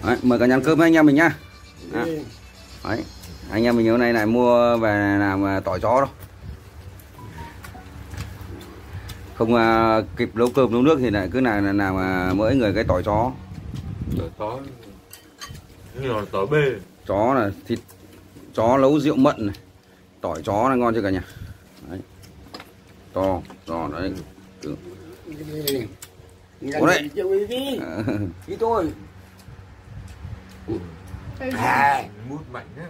Đấy, mời cả nhà ăn cơm với anh em mình nhá. Đấy, anh em mình hôm nay lại mua về làm tỏi chó đâu. Không kịp nấu cơm nấu nước thì lại cứ làm mỗi người cái tỏi chó. Tỏi chó như là tỏi bê. Chó là thịt chó nấu rượu mận này. Tỏi chó là ngon chưa cả nhà. Đấy. To, giò đấy. Ủa đấy. Ý tôi. Mút mạnh nhá.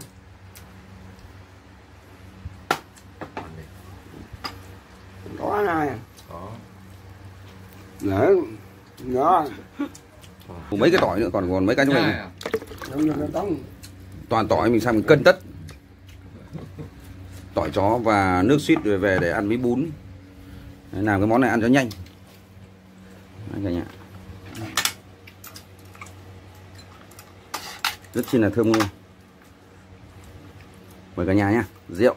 Đó này. Đó. Nữa. Đó. Mấy cái tỏi nữa còn mấy cái trong này. Toàn tỏi mình sang mình cân tất. Tỏi chó và nước suýt về để ăn với bún. Đấy, làm cái món này ăn cho nhanh. Đấy, cả nhà. Rất chi là thơm luôn. Mời cả nhà nhá. Rượu.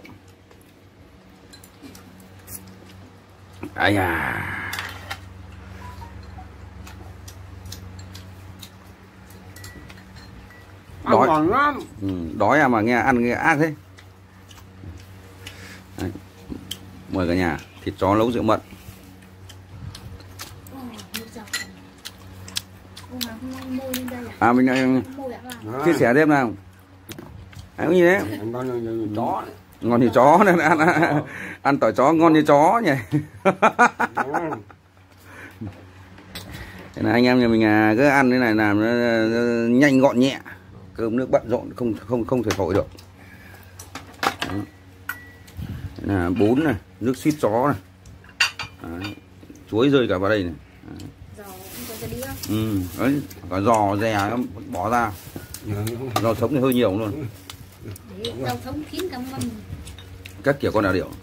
Ai à. Đói. Đói à mà nghe ăn nghe ác thế. Đấy. Mời cả nhà. Thịt chó nấu rượu mận. À mình chia sẻ thêm nào. Anh có gì đấy? Chó. Ngon như chó nên ăn tỏi chó ngon như chó nhỉ. Thế là anh em nhà mình cứ ăn thế này làm nó nhanh gọn nhẹ, cơm nước bận rộn không thể thổi được. Đấy. Thế là bún này, nước suýt chó này. Đấy. Chuối rơi cả vào đây này. Đấy, cả giò dè bỏ ra. Rau sống thì hơi nhiều luôn. Rau sống kín cả mâm. Các kiểu con đà điểu.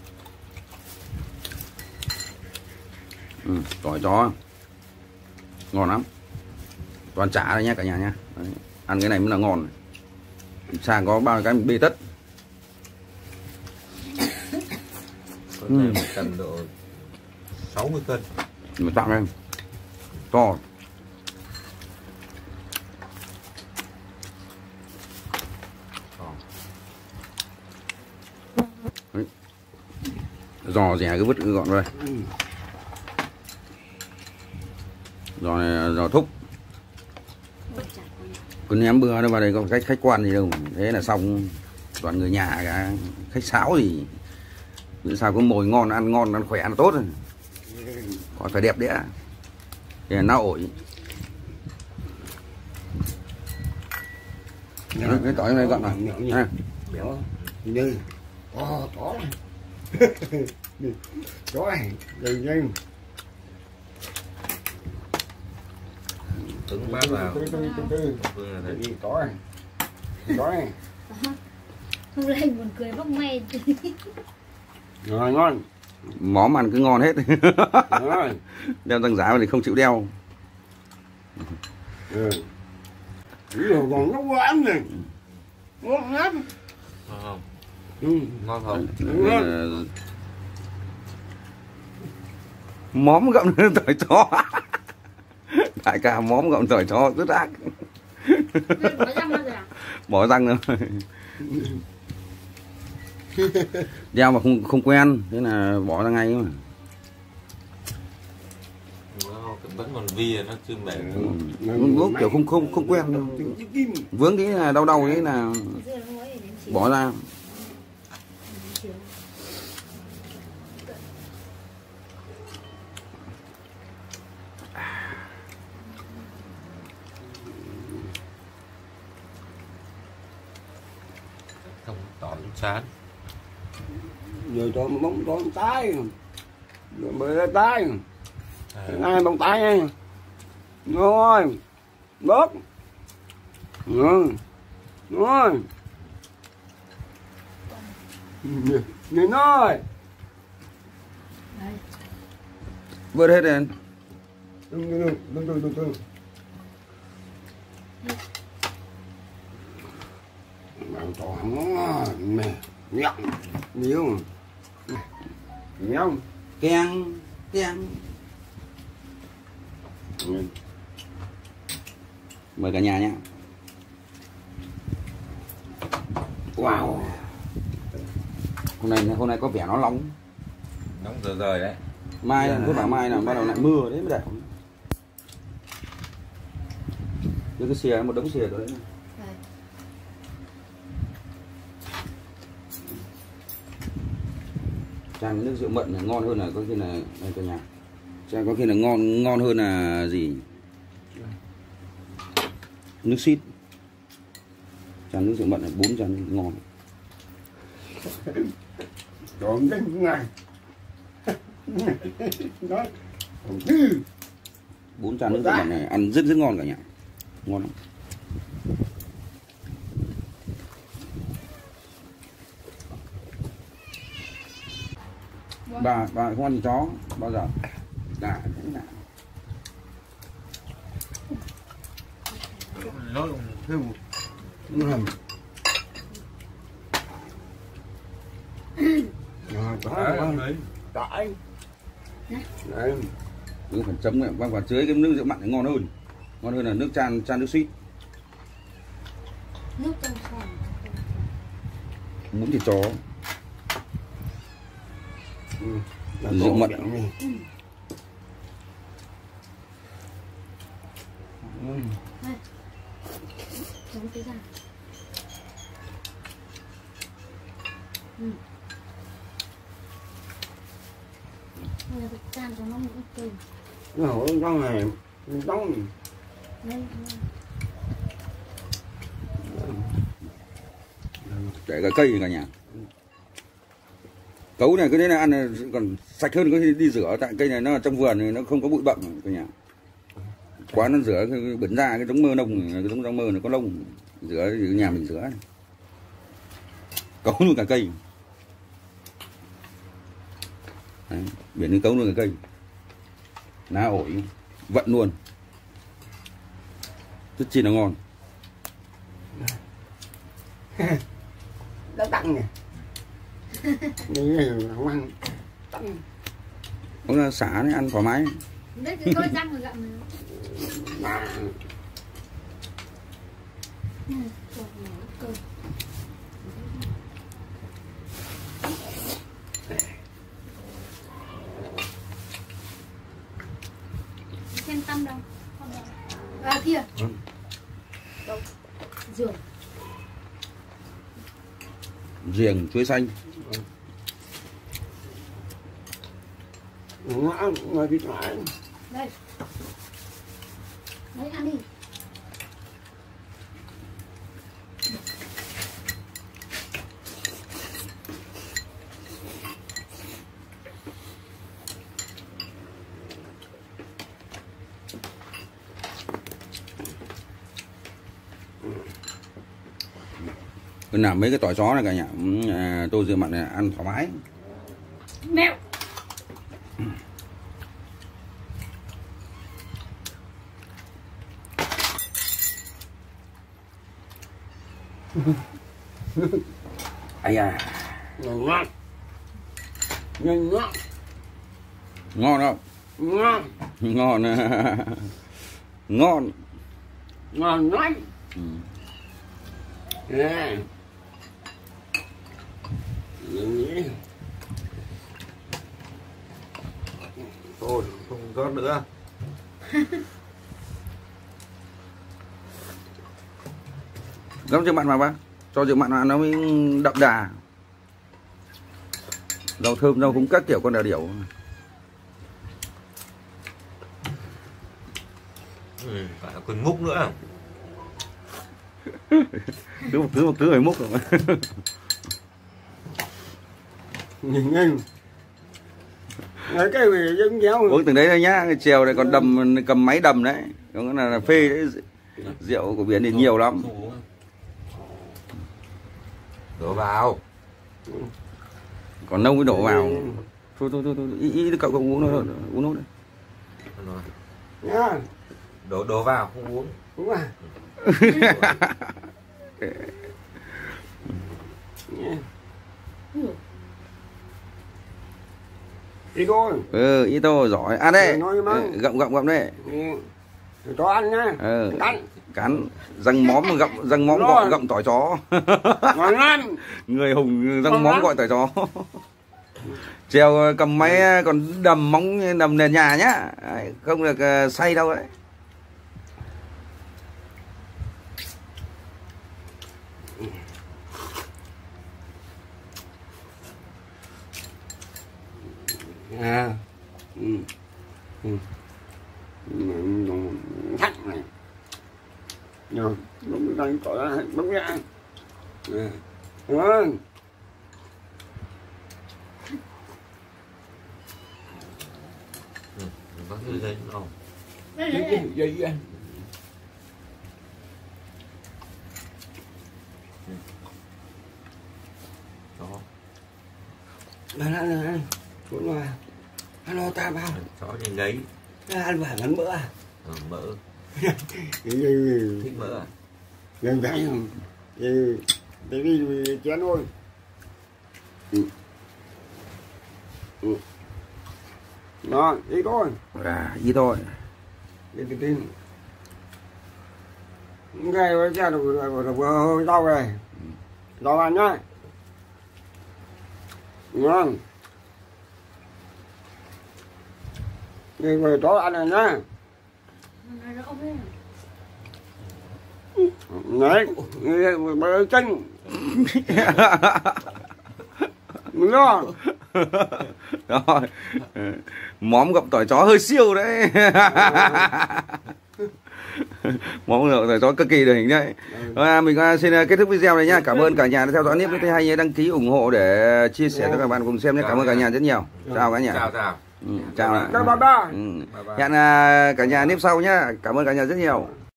Tỏi chó ngon lắm. Toàn chả đây nhá cả nhà nhá. Đấy. Ăn cái này mới là ngon. Sang có bao cái mình bê tất. Có thể tầm độ 60 cân. Mình tặng em. To. Đấy. Giò rẻ cứ vứt cứ gọn đây. Giò này giò thúc. Cứ ném bừa đâu vào đây có khách quan gì đâu. Thế là xong. Toàn người nhà cả. Khách sáo gì. Bữa sao có mồi ngon, ăn khỏe, ăn tốt rồi. Còn phải đẹp đẽ. Thế là nó ổi. Cái tỏi này gọn này. Béo. Như. Chó này. Chó này. Nhanh. Trứng bát vào. Chó này. Chó này. Không lên buồn cười bốc me. Rồi ngon. Móm ăn cứ ngon hết. Đeo răng giá thì không chịu đeo. Còn nó ăn này. Ngon lắm. Ngon không? Móm gặm tỏi chó. Đại ca móm gặm tỏi chó rất ác. Bỏ răng rồi. Đeo mà không quen, thế là bỏ ra ngay mà. Vẫn còn vi nó chưa mềm. Vướng kiểu không quen đâu. Vướng cái là đau đấy là bỏ ra. Không tỏi chán. Rồi cho bóng tỏi tái. Rồi bơi tái. Ai bông tái nha. Rồi. Bớt. Rồi. Nhìn ơi. Vớt hết rồi. Đừng. Bạn to ngon mẹ. Nhậm. Nhiều. Nhiều. Keng. Mời cả nhà nhé. Wow. Hôm nay có vẻ nó nóng. Nóng rời rời đấy. Mai cứ bảo mai là bắt đầu lại mưa đấy mới đẹp. Cái xìa một đống xìa rồi đấy. Chan nước rượu mận này ngon hơn là có khi là đây cả nhà. Chan có khi là ngon hơn là gì? Nước xít. Chan nước rượu mận này 4 chan ngon. Trộn đến ngày. Đó. 4 chan nước rượu mận này ăn rất ngon cả nhà. Ngon lắm. Bà không ăn thịt chó bao giờ? Đã thế nào? Nó thêm một Đấy. Đấy. Nước phần chấm này, qua dưới cái nước rượu mặn này ngon hơn là nước chan nước suýt. Nước trong xoàn. Muốn thịt chó. Rượu mận. Chống cái ra. Bây giờ chan cho nó một ít từ. Nó hổ trong này trong. Để cái cây cả nhà. Cấu này cứ thế này ăn còn sạch hơn, có khi đi rửa tại cây này nó ở trong vườn này nó không có bụi bặm cả nhà. Quá nó rửa cái bẩn ra cái giống mơ nông, cái giống rau mơ nó có lông, rửa thì nhà mình rửa. Cấu luôn cả cây. Đấy, biển như cấu luôn cả cây. Lá ổi vận luôn. Rất chi là ngon. Nó tăng nè. Đây không ăn. Tăng. Có xả đấy ăn thoải mái. Đấy cái coi răng rồi gặm này. Xem tâm đâu? À kia. Đâu? Giường. Riềng chuối xanh. Ngồi đi lại. Đây. Đấy ăn đi. Cứ làm mấy cái tỏi chó này cả nhà, tô rượu mặn này ăn thoải mái. Mèo. Ai da. Ngon. Ngon. Ngon không? Ngon. Ngon. Ngon. Ngon lắm. Nè. thôi không rót nữa. Gắm rượu mặn vào bác, cho rượu mặn vào nó mới đậm đà. Rau thơm, rau húng các kiểu con đà điểu. Phải còn múc nữa. cứ một thứ phải múc rồi. Nhìn nhanh. Nói cái gì giống nhau. Uống từng đấy thôi nhá, cái chèo này còn đầm, cầm máy đầm đấy. Đó là phê đấy. Rượu của biển thì nhiều lắm. Đổ vào. Còn nông mới đổ vào. Thôi, ý cậu uống nó uống nốt đấy. Nha. Đổ vào không uống. Uống à. Đi thôi. Ý tô giỏi. À đây. Nói Gậm đấy. cho ăn nhá. Cắn răng móm gặm tỏi chó. Ngon lắm. Người hùng răng móm gọi tỏi chó. Trèo cầm máy còn đầm móng đầm nền nhà nhá. Đấy, không được say đâu đấy. À. Thắt này. Rồi, đúng rồi, tỏi đúng ra. Ngon. Có thứ gì không? Gì anh? Đó. Anh. Cuốn vào. Alo ta vào. Chó như gáy. Ăn phải ăn mỡ à? Mỡ. Thích Thích mỡ à? Gần gãy không? Đi chén thôi. Đó, ít thôi. Ít thôi. Đi. Ngay với cha vừa hơi đau này. Đau ăn nhá. Ngon. Đi về chó ăn này nhá. Đấy, bơ chân. Ngon. Rồi. Móm gặm tỏi chó hơi siêu đấy. Món tỏi chó cực kỳ đời hình đấy. Mình xin kết thúc video này nhá. Cảm ơn cả nhà đã theo dõi. Nếu thấy hay đăng ký ủng hộ để chia sẻ cho các bạn cùng xem nhé. Cảm ơn cả nhà rất nhiều. Chào cả nhà. Chào. Chào. Chào ba. Hẹn cả nhà nếp sau nhá. Cảm ơn cả nhà rất nhiều.